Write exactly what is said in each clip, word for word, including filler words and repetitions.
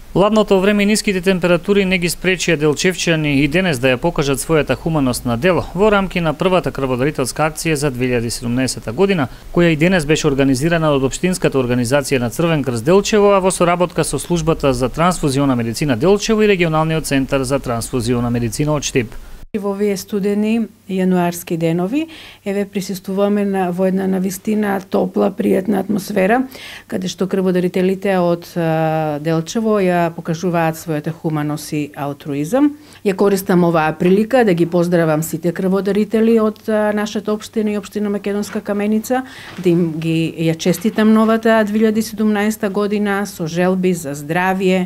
Ладното време и ниските температури не ги спречија делчевчани и денес да ја покажат својата хуманост на дело во рамки на првата крводарителска акција за две илјади и седумнаесета година, која и денес беше организирана од Општинската организација на Црвен крст Делчево, а во соработка со службата за трансфузиона медицина Делчево и регионалниот центар за трансфузиона медицина од Штип. Во овие студени јануарски денови, еве присуствуваме на во една навистина топла, пријатна атмосфера, каде што крводарителите од Делчево ја покажуваат својата хуманост и алтруизам. Ја користам оваа прилика да ги поздравам сите крводарители од нашата општина и општина Македонска Каменица, да им ги ја честитам новата две илјади и седумнаесета година со желби за здравје,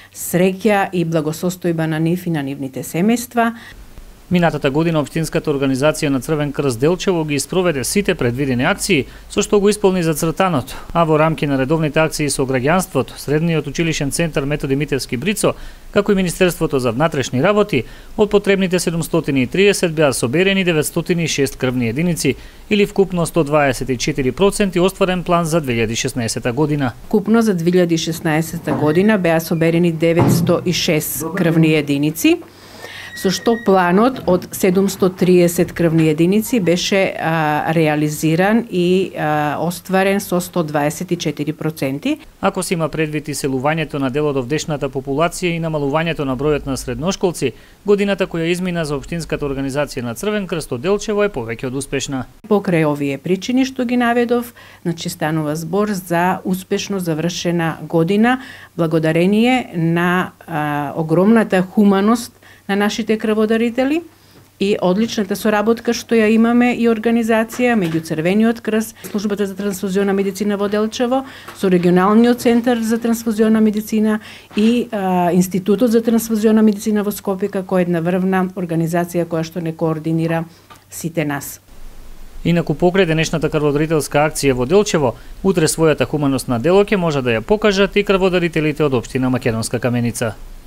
среќа и благосостојба на нив и на нивните семејства. Минатата година Општинската организација на Црвен крст Делчево ги испроведе сите предвидени акции, со што го исполни зацртаното, а во рамки на редовните акции со граѓанството, Средниот училишен центар Методи Митевски Брицо, како и Министерството за внатрешни работи, од потребните седумстотини и триесет беа соберени деветстотини и шест крвни единици, или вкупно сто дваесет и четири проценти остварен план за две илјади и шеснаесета година. Вкупно за две илјади и шеснаесета година беа соберени деветстотини и шест крвни единици, со што планот од седумстотини и триесет крвни единици беше а, реализиран и а, остварен со сто дваесет и четири проценти. Ако се има предвид и селувањето на дел од овдешната популација и намалувањето на бројот на средношколци, годината која измина за Општинската организација на Црвен крст од Делчево е повеќе од успешна. Покрај овие причини што ги наведов, значи станува збор за успешно завршена година, благодарение на а, огромната хуманост на нашите крводарители и одличната соработка што ја имаме и организација меѓу Црвениот крст, службата за трансфузиона медицина во Делчево, со регионалниот центар за трансфузиона медицина и а, Институтот за трансфузиона медицина во Скопје, како една врвна организација која што не координира сите нас. Инаку покрај денешната крводарителска акција во Делчево, утре својата хуманост на дело ќе може да ја покажат и крводарителите од општина Македонска Каменица.